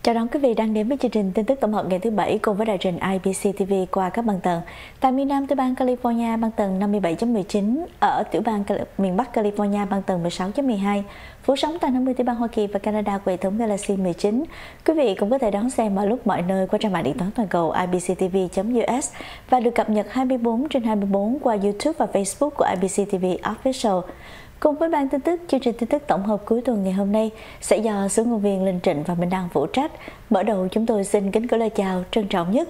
Chào đón quý vị đang đến với chương trình tin tức tổng hợp ngày thứ Bảy cùng với đài truyền IBC TV qua các băng tần. Tại miền Nam tiểu bang California băng tần 57.19, ở tiểu bang miền Bắc California băng tần 16.12, phủ sóng tại 50 tiểu bang Hoa Kỳ và Canada của hệ thống Galaxy 19. Quý vị cũng có thể đón xem mọi lúc mọi nơi qua trang mạng điện toán toàn cầu ibctv.us và được cập nhật 24/24 qua YouTube và Facebook của IBC TV Official. Cùng với ban tin tức, chương trình tin tức tổng hợp cuối tuần ngày hôm nay sẽ do số ngôn viên Linh Trịnh và Minh Đăng phụ trách. Mở đầu chúng tôi xin kính gửi lời chào trân trọng nhất.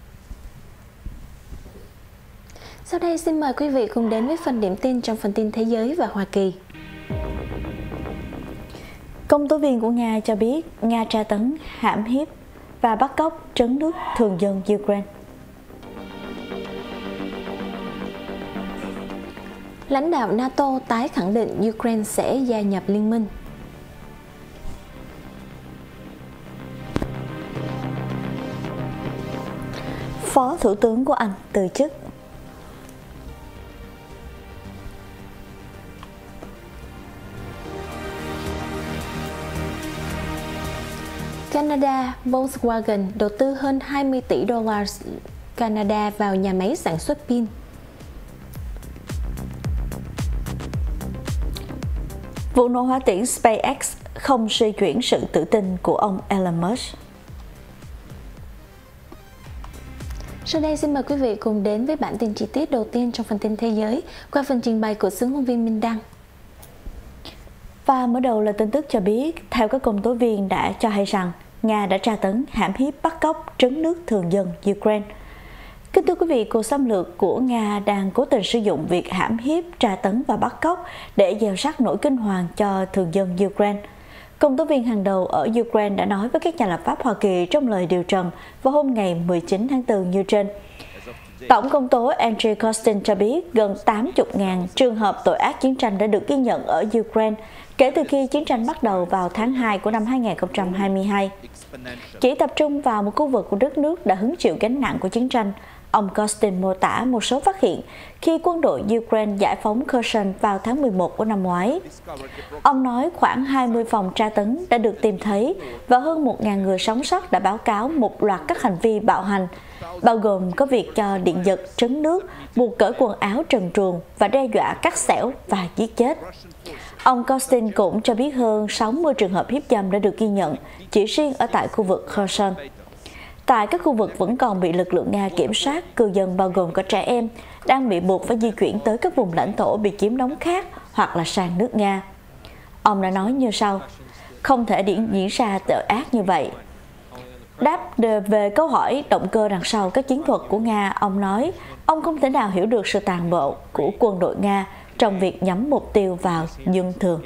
Sau đây xin mời quý vị cùng đến với phần điểm tin trong phần tin thế giới và Hoa Kỳ. Công tố viên của Nga cho biết Nga tra tấn, hãm hiếp và bắt cóc trấn nước thường dân Ukraine. Lãnh đạo NATO tái khẳng định Ukraine sẽ gia nhập liên minh. Phó Thủ tướng của Anh từ chức. Canada, Volkswagen đầu tư hơn 20 tỷ đô la Canada vào nhà máy sản xuất pin. Vụ nổ hỏa tiễn SpaceX không suy chuyển sự tự tin của ông Elon Musk. Sau đây xin mời quý vị cùng đến với bản tin chi tiết đầu tiên trong phần tin thế giới qua phần trình bày của xướng ngôn viên Minh Đăng. Và mở đầu là tin tức cho biết, theo các công tố viên đã cho hay rằng Nga đã tra tấn, hãm hiếp, bắt cóc, trấn nước thường dân Ukraine. Kính thưa quý vị, cuộc xâm lược của Nga đang cố tình sử dụng việc hãm hiếp, tra tấn và bắt cóc để gieo rắc nỗi kinh hoàng cho thường dân Ukraine. Công tố viên hàng đầu ở Ukraine đã nói với các nhà lập pháp Hoa Kỳ trong lời điều trần vào hôm ngày 19 tháng 4 như trên. Tổng công tố Andrew Costin cho biết gần 80.000 trường hợp tội ác chiến tranh đã được ghi nhận ở Ukraine kể từ khi chiến tranh bắt đầu vào tháng 2 của năm 2022. Chỉ tập trung vào một khu vực của đất nước đã hứng chịu gánh nặng của chiến tranh, ông Costin mô tả một số phát hiện khi quân đội Ukraine giải phóng Kherson vào tháng 11 của năm ngoái. Ông nói khoảng 20 phòng tra tấn đã được tìm thấy và hơn 1.000 người sống sót đã báo cáo một loạt các hành vi bạo hành, bao gồm có việc cho điện giật, trấn nước, buộc cởi quần áo trần truồng và đe dọa cắt xẻo và giết chết. Ông Costin cũng cho biết hơn 60 trường hợp hiếp dâm đã được ghi nhận chỉ riêng ở tại khu vực Kherson. Tại các khu vực vẫn còn bị lực lượng Nga kiểm soát, cư dân bao gồm cả trẻ em đang bị buộc phải di chuyển tới các vùng lãnh thổ bị chiếm đóng khác hoặc là sang nước Nga. Ông đã nói như sau: không thể diễn ra tội ác như vậy. Đáp về câu hỏi động cơ đằng sau các chiến thuật của Nga, ông nói ông không thể nào hiểu được sự tàn bạo của quân đội Nga trong việc nhắm mục tiêu vào dân thường.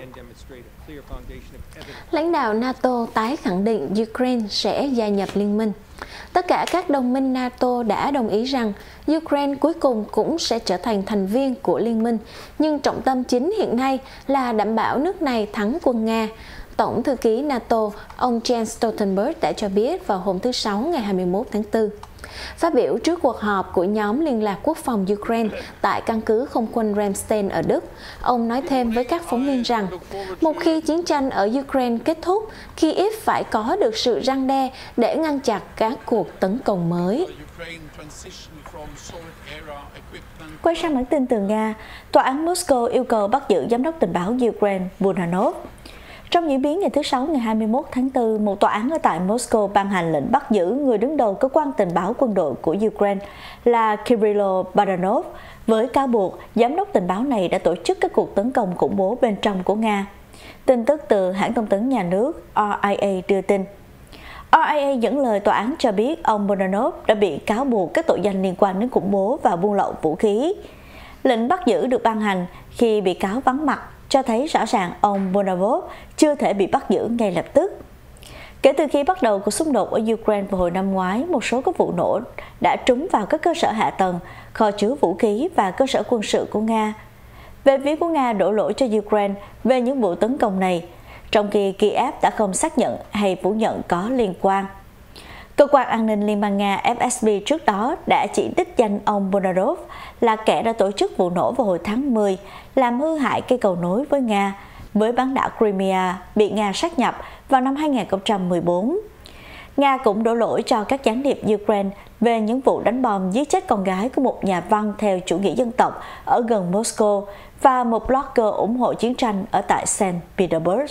Lãnh đạo NATO tái khẳng định Ukraine sẽ gia nhập liên minh. Tất cả các đồng minh NATO đã đồng ý rằng Ukraine cuối cùng cũng sẽ trở thành thành viên của liên minh, nhưng trọng tâm chính hiện nay là đảm bảo nước này thắng quân Nga. Tổng thư ký NATO, ông Jens Stoltenberg đã cho biết vào hôm thứ Sáu ngày 21 tháng 4. Phát biểu trước cuộc họp của nhóm liên lạc quốc phòng Ukraine tại căn cứ không quân Ramstein ở Đức, ông nói thêm với các phóng viên rằng một khi chiến tranh ở Ukraine kết thúc, Kyiv phải có được sự răn đe để ngăn chặn các cuộc tấn công mới. Quay sang bản tin từ Nga, Tòa án Moscow yêu cầu bắt giữ giám đốc tình báo Ukraine Budanov. Trong diễn biến ngày thứ Sáu ngày 21 tháng 4, một tòa án ở tại Moscow ban hành lệnh bắt giữ người đứng đầu cơ quan tình báo quân đội của Ukraine là Kyrylo Budanov với cáo buộc giám đốc tình báo này đã tổ chức các cuộc tấn công khủng bố bên trong của Nga. Tin tức từ hãng thông tấn nhà nước RIA đưa tin. RIA dẫn lời tòa án cho biết ông Budanov đã bị cáo buộc các tội danh liên quan đến khủng bố và buôn lậu vũ khí. Lệnh bắt giữ được ban hành khi bị cáo vắng mặt, cho thấy rõ ràng ông Budanov chưa thể bị bắt giữ ngay lập tức. Kể từ khi bắt đầu cuộc xung đột ở Ukraine vào hồi năm ngoái, một số các vụ nổ đã trúng vào các cơ sở hạ tầng, kho chứa vũ khí và cơ sở quân sự của Nga. Về phía của Nga đổ lỗi cho Ukraine về những vụ tấn công này, trong khi Kiev đã không xác nhận hay phủ nhận có liên quan. Cơ quan an ninh Liên bang Nga FSB trước đó đã chỉ đích danh ông Budanov là kẻ đã tổ chức vụ nổ vào hồi tháng 10, làm hư hại cây cầu nối với Nga, với bán đảo Crimea bị Nga sáp nhập vào năm 2014. Nga cũng đổ lỗi cho các gián điệp Ukraine về những vụ đánh bom giết chết con gái của một nhà văn theo chủ nghĩa dân tộc ở gần Moscow và một blogger ủng hộ chiến tranh ở tại Saint Petersburg.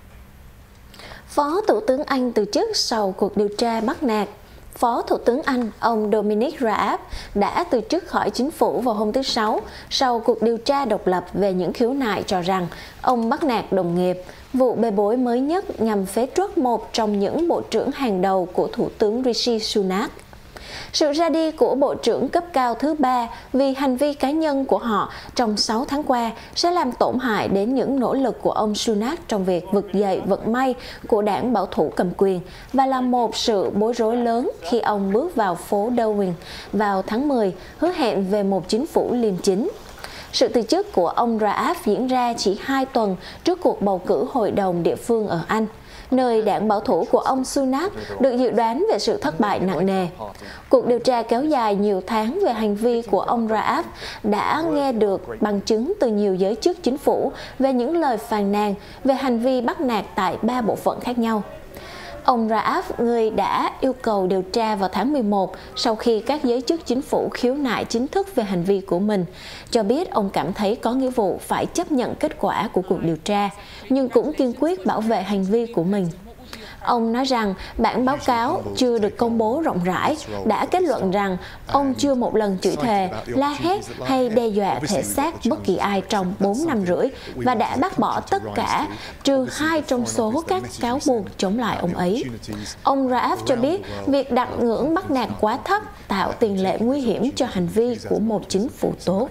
Phó Thủ tướng Anh từ chức sau cuộc điều tra bắt nạt. Phó Thủ tướng Anh, ông Dominic Raab, đã từ chức khỏi chính phủ vào hôm thứ Sáu sau cuộc điều tra độc lập về những khiếu nại cho rằng ông bắt nạt đồng nghiệp, vụ bê bối mới nhất nhằm phế truất một trong những bộ trưởng hàng đầu của Thủ tướng Rishi Sunak. Sự ra đi của bộ trưởng cấp cao thứ ba vì hành vi cá nhân của họ trong 6 tháng qua sẽ làm tổn hại đến những nỗ lực của ông Sunak trong việc vực dậy vận may của đảng bảo thủ cầm quyền và là một sự bối rối lớn khi ông bước vào phố Downing vào tháng 10, hứa hẹn về một chính phủ liêm chính. Sự từ chức của ông Raab diễn ra chỉ 2 tuần trước cuộc bầu cử hội đồng địa phương ở Anh, nơi đảng bảo thủ của ông Sunak được dự đoán về sự thất bại nặng nề. Cuộc điều tra kéo dài nhiều tháng về hành vi của ông Raab đã nghe được bằng chứng từ nhiều giới chức chính phủ về những lời phàn nàn về hành vi bắt nạt tại 3 bộ phận khác nhau. Ông Raab, người đã yêu cầu điều tra vào tháng 11 sau khi các giới chức chính phủ khiếu nại chính thức về hành vi của mình, cho biết ông cảm thấy có nghĩa vụ phải chấp nhận kết quả của cuộc điều tra, nhưng cũng kiên quyết bảo vệ hành vi của mình. Ông nói rằng bản báo cáo chưa được công bố rộng rãi đã kết luận rằng ông chưa một lần chửi thề, la hét hay đe dọa thể xác bất kỳ ai trong 4 năm rưỡi và đã bác bỏ tất cả trừ 2 trong số các cáo buộc chống lại ông ấy. Ông Raab cho biết việc đặt ngưỡng bắt nạt quá thấp tạo tiền lệ nguy hiểm cho hành vi của một chính phủ tốt.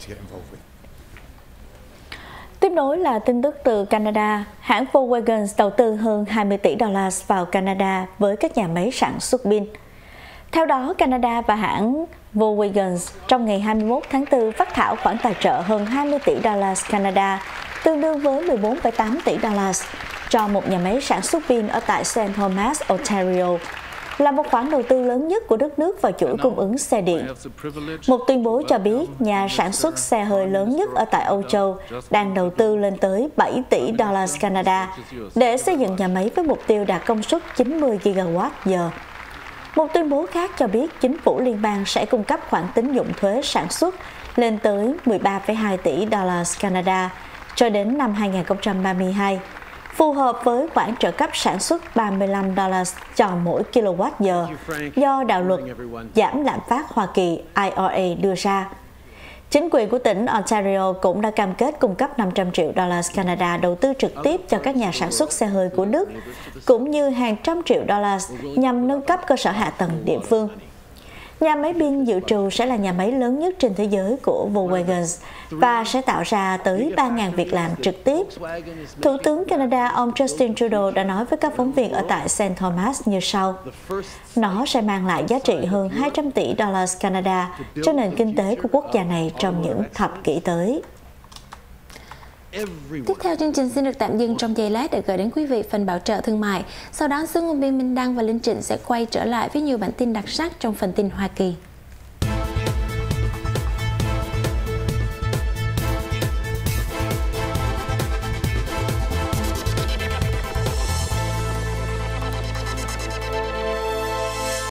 Tiếp nối là tin tức từ Canada. Hãng Volkswagen đầu tư hơn 20 tỷ đô la vào Canada với các nhà máy sản xuất pin. Theo đó, Canada và hãng Volkswagen trong ngày 21 tháng 4 phát thảo khoản tài trợ hơn 20 tỷ đô la Canada, tương đương với 14,8 tỷ đô la cho một nhà máy sản xuất pin ở tại St. Thomas, Ontario, là một khoản đầu tư lớn nhất của đất nước vào chuỗi cung ứng xe điện. Một tuyên bố cho biết nhà sản xuất xe hơi lớn nhất ở tại Âu Châu đang đầu tư lên tới 7 tỷ đô la Canada để xây dựng nhà máy với mục tiêu đạt công suất 90 GWh. Một tuyên bố khác cho biết chính phủ liên bang sẽ cung cấp khoản tín dụng thuế sản xuất lên tới 13,2 tỷ đô la Canada cho đến năm 2032. Phù hợp với khoản trợ cấp sản xuất 35 đô la cho mỗi kWh do đạo luật giảm lạm phát Hoa Kỳ IRA đưa ra. Chính quyền của tỉnh Ontario cũng đã cam kết cung cấp 500 triệu đô la Canada đầu tư trực tiếp cho các nhà sản xuất xe hơi của Đức, cũng như hàng trăm triệu đô la nhằm nâng cấp cơ sở hạ tầng địa phương. Nhà máy pin dự trù sẽ là nhà máy lớn nhất trên thế giới của Volkswagen và sẽ tạo ra tới 3.000 việc làm trực tiếp. Thủ tướng Canada ông Justin Trudeau đã nói với các phóng viên ở tại St. Thomas như sau: nó sẽ mang lại giá trị hơn 200 tỷ đô la Canada cho nền kinh tế của quốc gia này trong những thập kỷ tới. Tiếp theo chương trình xin được tạm dừng trong giây lát để gửi đến quý vị phần bảo trợ thương mại. Sau đó, Xuân Ngôn Biên, Minh Đăng và Linh Trịnh sẽ quay trở lại với nhiều bản tin đặc sắc trong phần tin Hoa Kỳ.